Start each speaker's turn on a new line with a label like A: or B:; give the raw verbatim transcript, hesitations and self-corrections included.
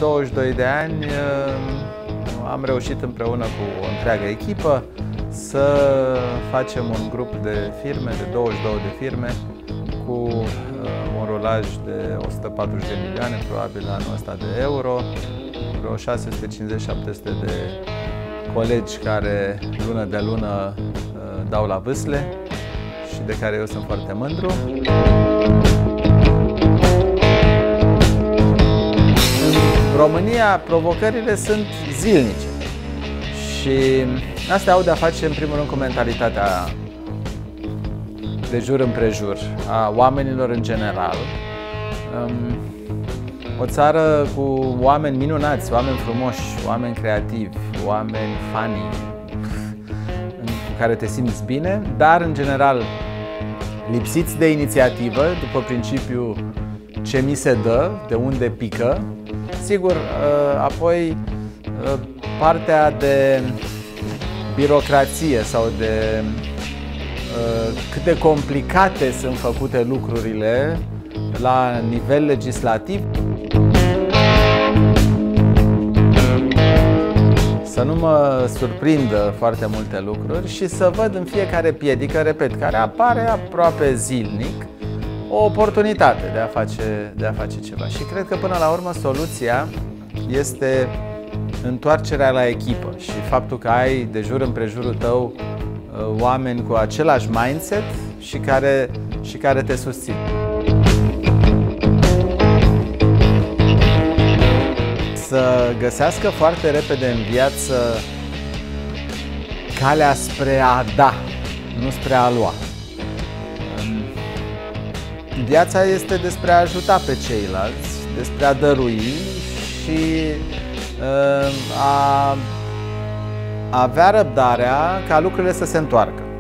A: douăzeci și doi de ani am reușit împreună cu o întreagă echipă să facem un grup de firme, de douăzeci și două de firme, cu un rulaj de o sută patruzeci de milioane, probabil anul ăsta, de euro, vreo șase sute cincizeci - șapte sute de colegi care lună de lună dau la vâsle și de care eu sunt foarte mândru. În România provocările sunt zilnice și astea au de-a face în primul rând cu mentalitatea de jur împrejur a oamenilor în general. O țară cu oameni minunați, oameni frumoși, oameni creativi, oameni funny, cu care te simți bine, dar în general lipsiți de inițiativă, după principiul ce mi se dă, de unde pică. Sigur, apoi partea de birocrație sau de cât de complicate sunt făcute lucrurile la nivel legislativ. Să nu mă surprindă foarte multe lucruri și să văd în fiecare piedică, repet, care apare aproape zilnic, o oportunitate de a face, de a face ceva. Și cred că până la urmă soluția este întoarcerea la echipă și faptul că ai de jur împrejurul tău oameni cu același mindset și care, și care te susțin. Să găsească foarte repede în viață calea spre a da, nu spre a lua. Viața este despre a ajuta pe ceilalți, despre a dărui și a avea răbdarea ca lucrurile să se întoarcă.